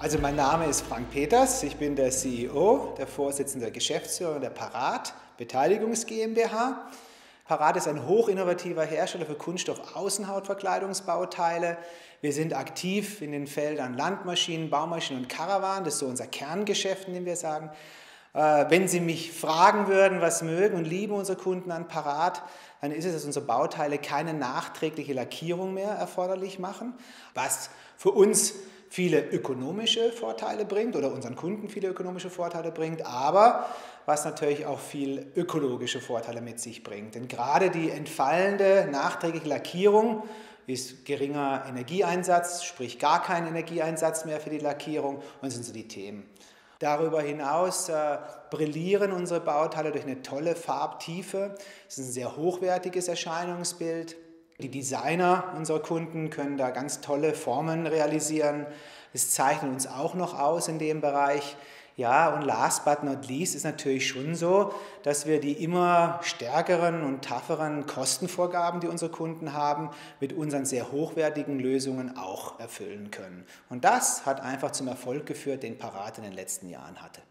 Also mein Name ist Frank Peters, ich bin der CEO, der Vorsitzende der Geschäftsführer der Parat Beteiligungs GmbH. Parat ist ein hochinnovativer Hersteller für Kunststoff-Außenhautverkleidungsbauteile. Wir sind aktiv in den Feldern Landmaschinen, Baumaschinen und Karawan, das ist so unser Kerngeschäft, in dem wir sagen. Wenn Sie mich fragen würden, was mögen und lieben unsere Kunden an Parat, dann ist es, dass unsere Bauteile keine nachträgliche Lackierung mehr erforderlich machen, was für uns viele ökonomische Vorteile bringt oder unseren Kunden viele ökonomische Vorteile bringt, aber was natürlich auch viel ökologische Vorteile mit sich bringt. Denn gerade die entfallende nachträgliche Lackierung ist geringer Energieeinsatz, sprich gar kein Energieeinsatz mehr für die Lackierung, und das sind so die Themen. Darüber hinaus brillieren unsere Bauteile durch eine tolle Farbtiefe. Es ist ein sehr hochwertiges Erscheinungsbild. Die Designer unserer Kunden können da ganz tolle Formen realisieren. Es zeichnet uns auch noch aus in dem Bereich. Ja, und last but not least ist natürlich schon so, dass wir die immer stärkeren und tougheren Kostenvorgaben, die unsere Kunden haben, mit unseren sehr hochwertigen Lösungen auch erfüllen können. Und das hat einfach zum Erfolg geführt, den Parat in den letzten Jahren hatte.